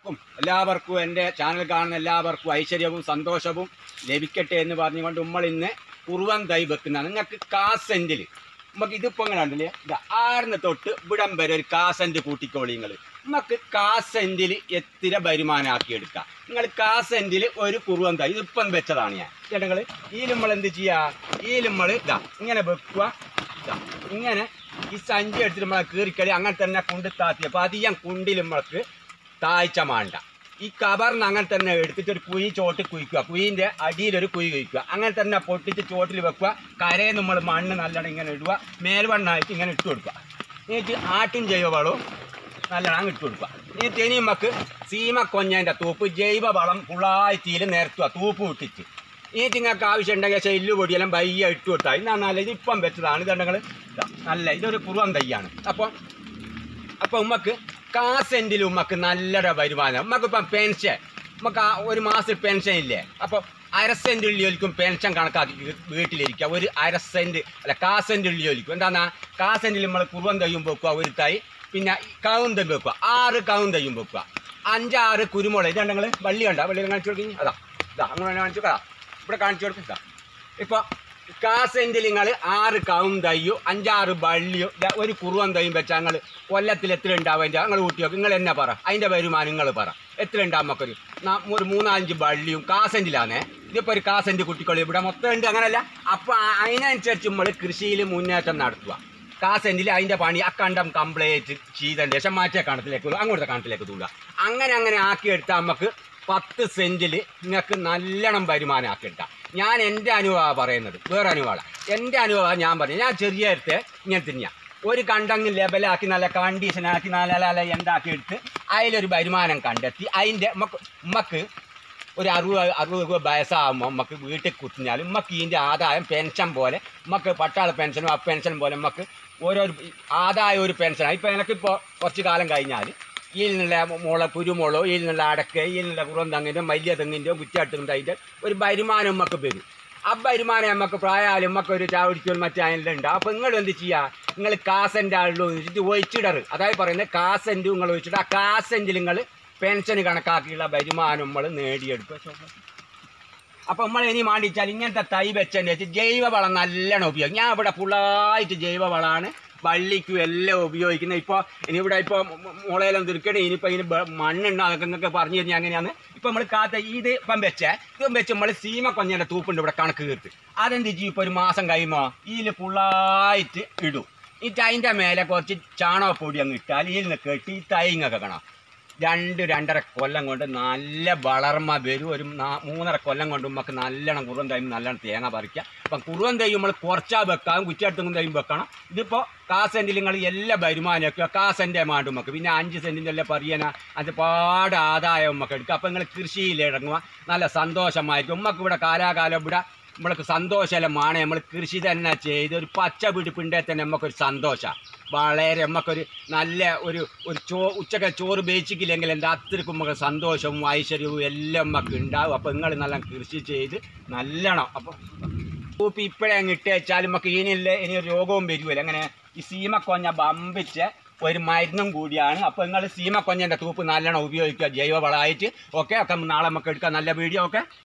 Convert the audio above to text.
എല്ലാവർക്കും എൻ്റെ ചാനൽ കാണുന്ന എല്ലാവർക്കും ഐശ്വര്യവും സന്തോഷവും ലഭിക്കട്ടെ എന്ന് പറഞ്ഞുകൊണ്ട് നമ്മൾ ഇന്ന് കുറുവൻ തൈ വെക്കുന്ന നിങ്ങൾക്ക് കാസെൻറ്റിൽ നമുക്ക് ഇതിപ്പോൾ ഇങ്ങനെ ഉണ്ടല്ലേ ആറിന് തൊട്ട് ഇവിടം വരെ ഒരു കാസെൻറ്റ് കൂട്ടിക്കോളി നമുക്ക് കാസെൻറ്റിൽ എത്ര വരുമാനമാക്കിയെടുക്കാം. നിങ്ങൾ കാസെൻറ്റിൽ ഒരു കുറുവൻ തൈ ഇതിപ്പം വെച്ചതാണ് ഞാൻ ചേട്ടങ്ങൾ. ഈ നമ്മൾ എന്ത് ചെയ്യുക, ഈ നമ്മൾ ഇങ്ങനെ വെക്കുക, ഇങ്ങനെ ഈ സഞ്ചി എടുത്തിട്ട് നമ്മളെ കീറിക്കളി അങ്ങനെ തന്നെ കുണ്ട് താത്തി. അപ്പോൾ അധികം കുണ്ടിൽ നമ്മൾക്ക് താഴ്ച വേണ്ട. ഈ കവറിന് അങ്ങനെ തന്നെ എടുത്തിട്ട് ഒരു കുഴി ചോട്ട് കുഴിക്കുക, കുഴിൻ്റെ അടിയിലൊരു കുഴി കുഴിക്കുക, അങ്ങനെ തന്നെ പൊട്ടിച്ച് ചോട്ടിൽ വെക്കുക. കരയിൽ നമ്മൾ മണ്ണ് നല്ലോണം ഇങ്ങനെ ഇടുക, മേൽവണ്ണായിട്ട് ഇങ്ങനെ ഇട്ട് കൊടുക്കുക. എന്നിട്ട് ആട്ടും ജൈവവളവും നല്ലോണം ഇട്ട് കൊടുക്കുക. എന്നിട്ട് ഇനി നമുക്ക് സീമ കൊഞ്ഞേൻ്റെ തൂപ്പ് ജൈവ വളം ഫുള്ളായിട്ടിയിൽ നിരത്തുക, തൂപ്പ് ഇട്ടിട്ട്. എന്നിട്ട് നിങ്ങൾക്ക് ആവശ്യം ഉണ്ടെങ്കിൽ ചെല്ലു പൊടിയെല്ലാം ബയ്യ ഇട്ട് കൊടുത്താൽ എന്നാൽ നല്ല ഇതിപ്പം വെച്ചതാണ്. ഇതുണ്ടെങ്കിൽ നല്ല ഇതൊരു കുറുവൻ തൈയാണ്. അപ്പോൾ നമുക്ക് കാസെൻറ്റിൽ നമുക്ക് നല്ലൊരു വരുമാനം. നമുക്കിപ്പം പെൻഷൻ നമുക്ക് ഒരു മാസം പെൻഷൻ ഇല്ലേ, അപ്പോൾ അരസെൻറ്റുള്ളിയൊലിക്കും പെൻഷൻ കണക്കാക്കി വീട്ടിലിരിക്കുക. ഒരു അരസെൻറ്റ് അല്ല കാസെൻറ്റ് ഉള്ളിയൊലിക്കും. എന്താണെന്നാ കാസെൻറ്റിൽ നമ്മൾ കുറുവൻ തയ്യും വെക്കുക ഒരു തൈ, പിന്നെ കവും തൈ വെക്കുക, 6 കവും തയ്യും വെക്കുക, 5-6 കുരുമുളക്. ഇതുണ്ടെങ്കിൽ വള്ളി ഉണ്ടോ, വള്ളി കാണിച്ചു കൊടുക്കി. അങ്ങനെ കാണിച്ചു കൊടുക്കാം, ഇവിടെ കാണിച്ചു കൊടുക്കാം. ഇപ്പോൾ കാസെൻറ്റിൽ നിങ്ങൾ 6 കവും തയ്യോ 5-6 വള്ളിയോ ഒരു കുറുവൻ തൈയും വെച്ചാൽ നിങ്ങൾ കൊല്ലത്തിൽ എത്ര ഉണ്ടാവും അതിൻ്റെ നിങ്ങൾ കൂട്ടി നോക്കും. നിങ്ങൾ എന്നെ പറ അതിൻ്റെ വരുമാനം നിങ്ങൾ പറ എത്ര ഉണ്ടാവും. നമുക്കൊരു 3-5 വള്ളിയും കാസെൻറ്റിലാണേ. ഇതിപ്പോൾ ഒരു കാസെൻറ്റ് കുട്ടിക്കൊള്ളി ഇവിടെ മൊത്തം ഉണ്ട്, അങ്ങനെയല്ല. അപ്പോൾ അതിനനുസരിച്ച് നമ്മൾ കൃഷിയിൽ മുന്നേറ്റം നടത്തുക. കാസെൻറ്റിൽ അതിൻ്റെ പണി അക്കണ്ടം കംപ്ലീറ്റ് ചെയ്തതിന് ശേഷം മാറ്റിയ കണത്തിലേക്ക് അങ്ങോട്ടത്തെ കണത്തിലേക്ക് തൂടുക. അങ്ങനെ ആക്കിയെടുത്താൽ നമുക്ക് 10 സെൻറ്റിൽ നിങ്ങൾക്ക് നല്ലോണം വരുമാനം ആക്കിയെടുക്കാം. ഞാൻ എൻ്റെ അനുഭവമാണ് പറയുന്നത്, വേറെ അനുഭവമാണ്. എൻ്റെ അനുഭവമാണ് ഞാൻ പറയുന്നത്. ഞാൻ ചെറിയ എടുത്ത് ഇങ്ങനെ തന്നെയാണ് ഒരു കണ്ടങ്ങ് ലെവലാക്കി നല്ല കണ്ടീഷനാക്കി നല്ല എന്താക്കി എടുത്ത് അതിലൊരു വരുമാനം കണ്ടെത്തി. അതിൻ്റെ നമുക്ക് ഒരു 60 വയസ്സാകുമ്പോൾ നമുക്ക് വീട്ടിൽ കുത്തിഞ്ഞാലും നമുക്ക് ഇതിൻ്റെ ആദായം പെൻഷൻ പോലെ നമുക്ക് പട്ടാള പെൻഷനും ആ പെൻഷൻ പോലെ നമുക്ക് ഓരോരു ആദായം ഒരു പെൻഷനാണ്. ഇപ്പോൾ എനിക്കിപ്പോൾ കുറച്ച് കാലം കഴിഞ്ഞാൽ ഇതിൽ നിന്നുള്ള കുരുമുളകോ ഇതിൽ നിന്നുള്ള അടക്ക ഇതിൽ നിന്നുള്ള കുറുവൻ തെങ്ങിൻ്റെയോ വലിയ തെങ്ങിൻ്റെയോ കുറ്റാട്ടും അതിൻ്റെ ഒരു വരുമാനം നമുക്ക് വരും. ആ വരുമാനം നമുക്ക് പ്രായമായാലും നമുക്ക് ഒരു ചാവടിക്കലും മറ്റേ ഉണ്ട്. അപ്പോൾ നിങ്ങൾ എന്ത് ചെയ്യുക, നിങ്ങൾ കാസെൻ്റ് ആളുള്ളൂ വെച്ചിട്ട് ഒഴിച്ചിടറ്. അതായത് പറയുന്നത് കാസെൻറ്റ് നിങ്ങൾ ഒഴിച്ചിട്ട് ആ കാസെൻറ്റിൽ നിങ്ങൾ പെൻഷൻ കണക്കാക്കിയുള്ള വരുമാനം നമ്മൾ നേടിയെടുക്കുക. അപ്പോൾ നമ്മൾ ഇനി മാണ്ടിച്ചാൽ ഇങ്ങനത്തെ തൈ വെച്ചതിൻ്റെ വെച്ച് ജൈവവളം നല്ലോണം ഉപയോഗിക്കും. ഞാൻ ഇവിടെ ഫുള്ളായിട്ട് ജൈവവളമാണ് വള്ളിക്കും എല്ലാം ഉപയോഗിക്കുന്നത്. ഇപ്പോൾ ഇനിയിവിടെ ഇപ്പോൾ മുളയെല്ലാം തിരിക്കണേ, ഇനിയിപ്പോൾ ഇതിന് മണ്ണുണ്ടോ അതൊക്കെ നിങ്ങൾക്ക് പറഞ്ഞു തരുന്നത് അങ്ങനെയാണ്. ഇപ്പോൾ നമ്മൾ ഇത് ഇപ്പം ഇതും വെച്ച് നമ്മൾ സീമ കൊഞ്ഞേൻ്റെ തൂപ്പുണ്ട് ഇവിടെ കണക്ക് തീർത്ത്. അതെന്ത് ചെയ്യും, ഇപ്പോൾ ഒരു മാസം കഴിയുമ്പോൾ ഇതിൽ ഫുള്ളായിട്ട് ഇടും. എന്നിട്ട് അതിൻ്റെ മേലെ കുറച്ച് ചാണകപ്പൊടി അങ്ങ് ഇട്ടാൽ ഇതിൽ നിന്ന് കെട്ടി തൈങ്ങൊക്കെ കാണാം. 2-2.5 കൊല്ലം കൊണ്ട് നല്ല വളർമ്മ വരും. ഒരു 3.5 കൊല്ലം കൊണ്ട് നമുക്ക് നല്ലോണം കുറുവൻ തൈയും നല്ലോണം തേങ്ങ പറിക്കുക. അപ്പം കുറുവൻ തൈ നമ്മൾ കുറച്ചാൽ വെക്കാം, കുറ്റിയടുത്തും തൈയും വെക്കണം. ഇതിപ്പോൾ കാസെൻറ്റിൽ നിങ്ങൾ എല്ലാ വരുമാനമൊക്കെ കാസെൻ്റെ എമൗണ്ട് നമുക്ക്, പിന്നെ 5 സെൻറ്റിൻ്റെ എല്ലാം പറയണ അത് പാട് ആദായം നമുക്ക് എടുക്കുക. അപ്പം നിങ്ങൾ കൃഷിയിൽ ഇറങ്ങുക, നല്ല സന്തോഷമായിരിക്കും. നമുക്ക് ഇവിടെ കാലാകാലം ഇവിടെ നമ്മൾക്ക് സന്തോഷമാണ്. നമ്മൾ കൃഷി തന്നെ ചെയ്ത് ഒരു പച്ച പിടിപ്പിണ്ടേ തന്നെ നമുക്കൊരു സന്തോഷമാണ്. വളരെ നമുക്കൊരു നല്ല ഒരു ഉച്ചക്ക് ചോറ് ബേച്ചിക്കില്ലെങ്കിൽ എന്താ അത്രയ്ക്കും നമുക്ക് സന്തോഷവും ഐശ്വര്യവും എല്ലാം നമുക്ക് ഉണ്ടാവും. അപ്പോൾ നിങ്ങൾ നല്ല കൃഷി ചെയ്ത് നല്ലോണം അപ്പോൾ തൂപ്പ് ഇപ്പോഴേ അങ്ങ് ഇട്ട് വെച്ചാൽ നമുക്ക് ഇനി ഒരു രോഗവും വരുമല്ലോ. അങ്ങനെ ഈ സീമക്കൊഞ്ഞ ബമ്പിച്ച് ഒരു മരുന്നും കൂടിയാണ്. അപ്പോൾ നിങ്ങൾ സീമക്കൊഞ്ഞൻ്റെ തൂപ്പ് നല്ലോണം ഉപയോഗിക്കുക ജൈവവളമായിട്ട്. ഓക്കെ നാളെ നമുക്ക് എടുക്കാം നല്ല വീഡിയോ. ഓക്കെ.